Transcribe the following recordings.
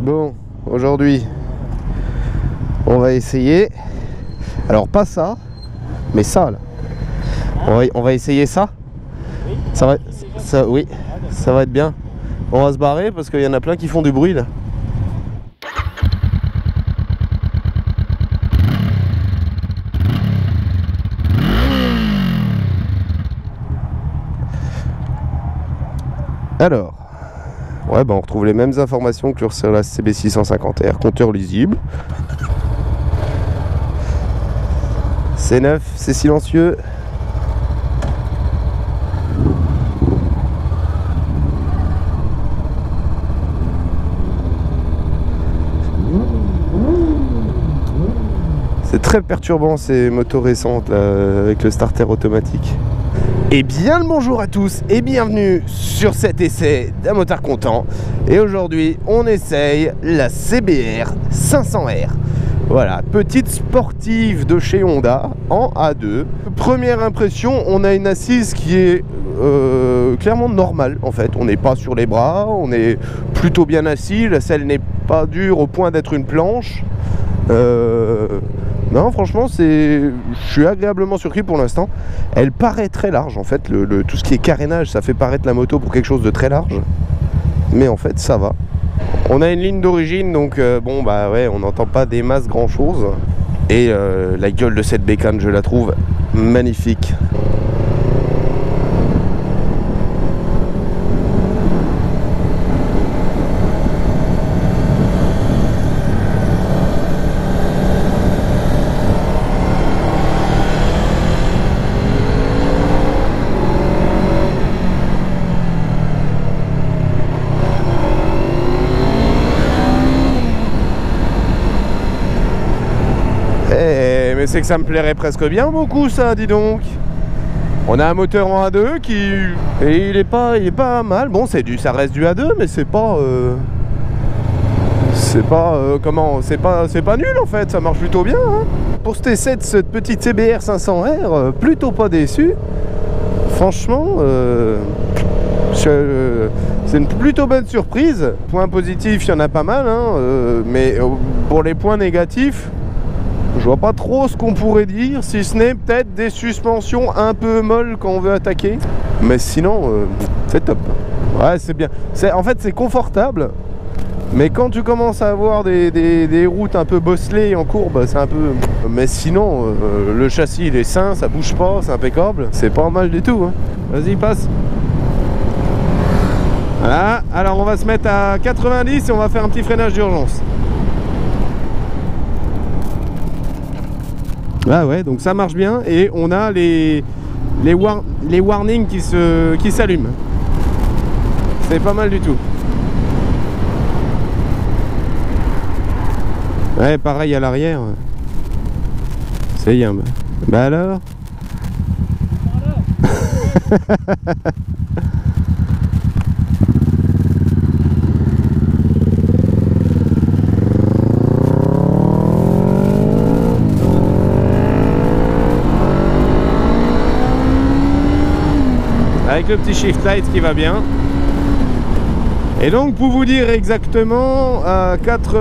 Bon, aujourd'hui, on va essayer. Alors pas ça, mais ça là. On va essayer ça. Oui. Oui, ça va être bien. On va se barrer parce qu'il y en a plein qui font du bruit là. Alors, ouais, bah on retrouve les mêmes informations que sur la CB650R, compteur lisible. C'est neuf, c'est silencieux. C'est très perturbant ces motos récentes là, avec le starter automatique. Et bien le bonjour à tous et bienvenue sur cet essai d'un motard content. Et aujourd'hui on essaye la CBR 500R. Voilà, petite sportive de chez Honda en A2. Première impression, on a une assise qui est clairement normale en fait. On n'est pas sur les bras, on est plutôt bien assis. La selle n'est pas dure au point d'être une planche. Non, franchement, je suis agréablement surpris pour l'instant. Elle paraît très large en fait. Tout ce qui est carénage, ça fait paraître la moto pour quelque chose de très large. Mais en fait, ça va. On a une ligne d'origine, donc bon, bah ouais, on n'entend pas des masses grand chose. Et la gueule de cette bécane, je la trouve magnifique. Mais c'est que ça me plairait presque bien beaucoup ça, dis donc. On a un moteur en A2 qui... Et il est pas mal. Bon, ça reste du A2, mais c'est pas... comment... C'est pas nul en fait, ça marche plutôt bien. Hein. Pour cet essai de cette petite CBR 500R, plutôt pas déçu. Franchement, c'est une plutôt bonne surprise. Point positif, il y en a pas mal, hein, mais pour les points négatifs... Je vois pas trop ce qu'on pourrait dire, si ce n'est peut-être des suspensions un peu molles quand on veut attaquer. Mais sinon, c'est top. Ouais, c'est bien. En fait, c'est confortable. Mais quand tu commences à avoir des routes un peu bosselées en courbe, c'est un peu... Mais sinon, le châssis, il est sain, ça bouge pas, c'est impeccable. C'est pas mal du tout. Hein. Vas-y, passe. Voilà. Alors, on va se mettre à 90 et on va faire un petit freinage d'urgence. Ah ouais, donc ça marche bien et on a les warnings qui s'allument. C'est pas mal du tout. Ouais, pareil à l'arrière. C'est bien. Bah alors avec le petit shift light qui va bien. Et donc pour vous dire exactement, à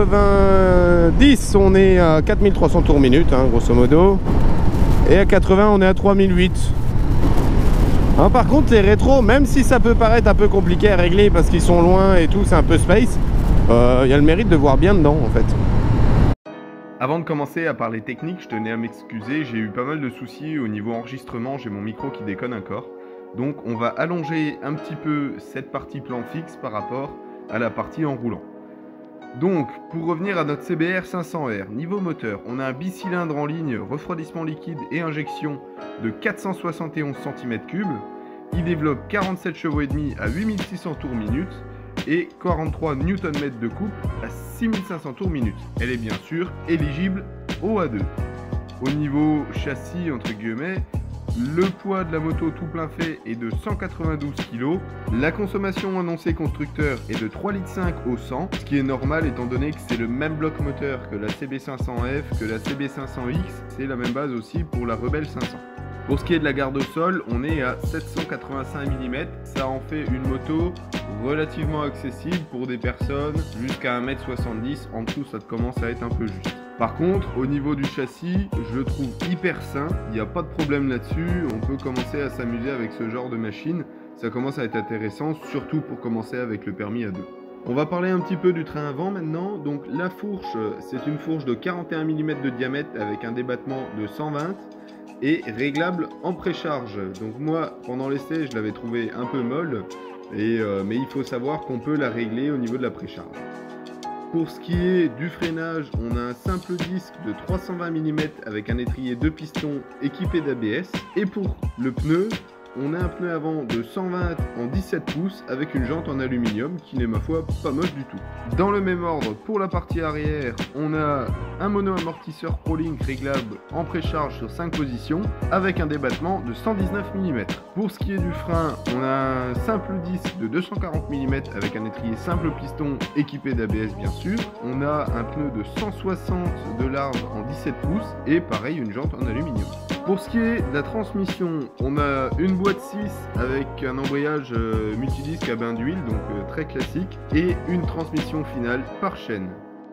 90 on est à 4300 tours minute, hein, grosso modo, et à 80 on est à 3008. Hein, par contre les rétros, même si ça peut paraître un peu compliqué à régler parce qu'ils sont loin et tout, c'est un peu space, il y a le mérite de voir bien dedans en fait. Avant de commencer à parler technique, je tenais à m'excuser, j'ai eu pas mal de soucis au niveau enregistrement, j'ai mon micro qui déconne encore. Donc on va allonger un petit peu cette partie plan fixe par rapport à la partie en roulant. Donc pour revenir à notre CBR 500R, niveau moteur, on a un bicylindre en ligne refroidissement liquide et injection de 471 cm3. Il développe 47 chevaux et demi à 8600 tours minute et 43 Nm de couple à 6500 tours minute. Elle est bien sûr éligible au A2. Au niveau châssis entre guillemets, le poids de la moto tout plein fait est de 192 kg. La consommation annoncée constructeur est de 3,5 litres au 100, ce qui est normal étant donné que c'est le même bloc moteur que la CB500F, que la CB500X, c'est la même base aussi pour la Rebelle 500. Pour ce qui est de la garde au sol, on est à 785 mm. Ça en fait une moto relativement accessible pour des personnes jusqu'à 1m70. En dessous, ça commence à être un peu juste. Par contre, au niveau du châssis, je le trouve hyper sain. Il n'y a pas de problème là-dessus. On peut commencer à s'amuser avec ce genre de machine. Ça commence à être intéressant, surtout pour commencer avec le permis à deux. On va parler un petit peu du train avant maintenant. Donc la fourche, c'est une fourche de 41 mm de diamètre avec un débattement de 120 et réglable en précharge. Donc moi, pendant l'essai, je l'avais trouvé un peu molle, mais il faut savoir qu'on peut la régler au niveau de la précharge. Pour ce qui est du freinage, on a un simple disque de 320 mm avec un étrier 2 pistons équipé d'ABS. Et pour le pneu, on a un pneu avant de 120 en 17 pouces avec une jante en aluminium qui n'est ma foi pas moche du tout. Dans le même ordre, pour la partie arrière, on a un mono-amortisseur ProLink réglable en précharge sur 5 positions avec un débattement de 119 mm. Pour ce qui est du frein, on a un simple disque de 240 mm avec un étrier simple piston équipé d'ABS bien sûr. On a un pneu de 160 de large en 17 pouces et pareil une jante en aluminium. Pour ce qui est de la transmission, on a une boîte 6 avec un embrayage multidisque à bain d'huile, donc très classique, et une transmission finale par chaîne.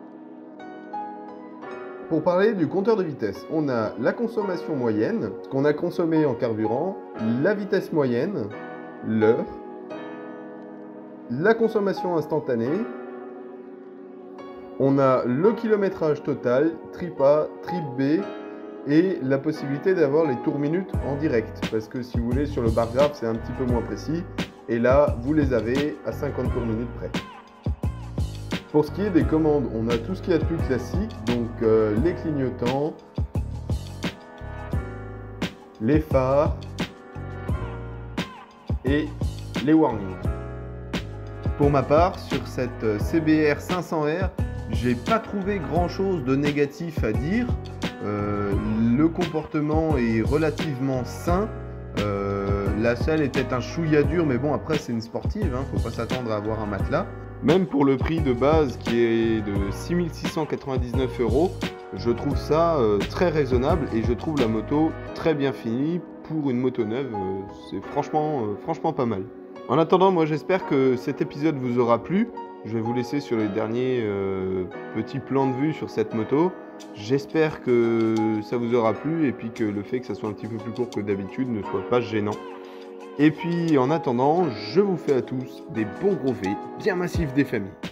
Pour parler du compteur de vitesse, on a la consommation moyenne, ce qu'on a consommé en carburant, la vitesse moyenne, l'heure, la consommation instantanée, on a le kilométrage total, trip A, trip B, et la possibilité d'avoir les tours minutes en direct, parce que si vous voulez sur le bar graph c'est un petit peu moins précis, et là vous les avez à 50 tours minutes près. Pour ce qui est des commandes, on a tout ce qu'il y a de plus classique, donc les clignotants, les phares et les warnings. Pour ma part, sur cette CBR 500R, j'ai pas trouvé grand chose de négatif à dire. Le comportement est relativement sain. La selle est peut-être un chouïa dur, mais bon, après c'est une sportive, hein, faut pas s'attendre à avoir un matelas. Même pour le prix de base qui est de 6 699 €, je trouve ça très raisonnable et je trouve la moto très bien finie. Pour une moto neuve, c'est franchement pas mal. En attendant, moi j'espère que cet épisode vous aura plu. Je vais vous laisser sur les derniers petits plans de vue sur cette moto. J'espère que ça vous aura plu et puis que le fait que ça soit un petit peu plus court que d'habitude ne soit pas gênant. Et puis en attendant, je vous fais à tous des bons gros V bien massifs des familles.